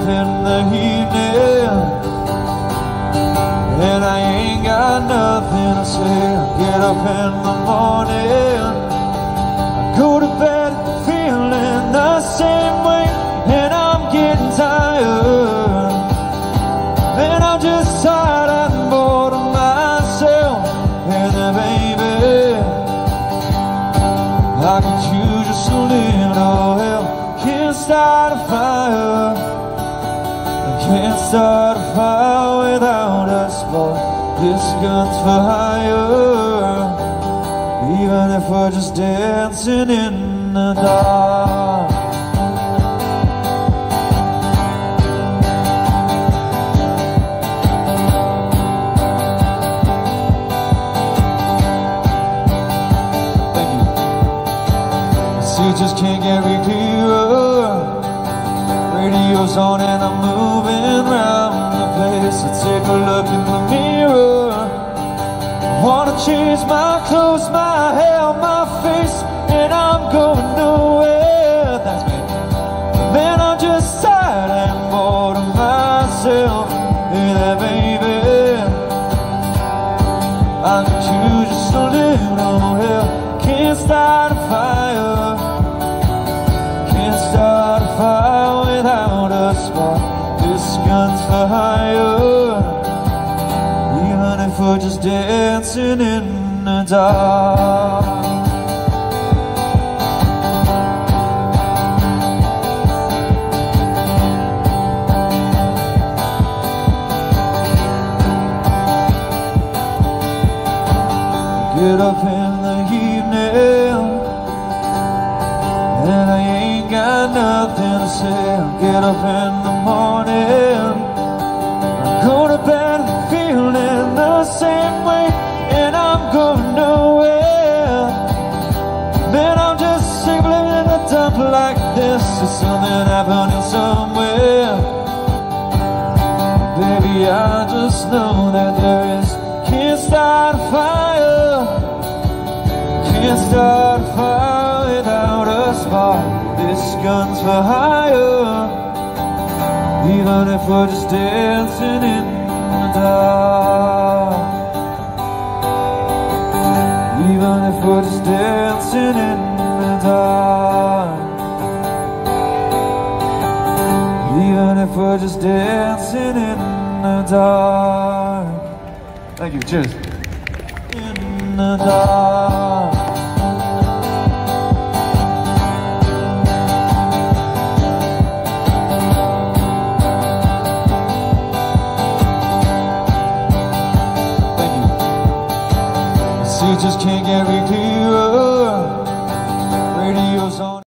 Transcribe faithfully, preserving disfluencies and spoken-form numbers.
in the evening, and I ain't got nothing to say. I get up in the morning, I go to bed feeling the same way, and I'm getting tired. And I'm just tired and bored of myself. And then baby, I could use just a little help. Can't start a fire, I can't start a fire without a spark. This gun's for hire, even if we're just dancing in the dark. You just can't get me clearer. Radio's on and I'm moving around the place. I take a look in the mirror. I wanna change my clothes, my hair, my face, and I'm going nowhere. That's me. Man, I'm just tired and bored of myself. Hey there, baby, I could use just a little help. Can't start a fire, start a fire without a spark. This gun's for hire, even if we're just dancing in the dark. Get up in the evening, and I ain't got nothing to say. I get up in the morning, I go to bed feeling the same way, and I'm going nowhere. Man, I'm just sick of living in a dump like this. There's something happening somewhere. Baby, I just know that there is. Can't start a fire, can't start a fire without a spark. This gun's for hire, even if we're just dancing in the dark. Even if we're just dancing in the dark. Even if we're just dancing in the dark. Thank you, cheers. In the dark. You just can't get me clearer. Radio's on.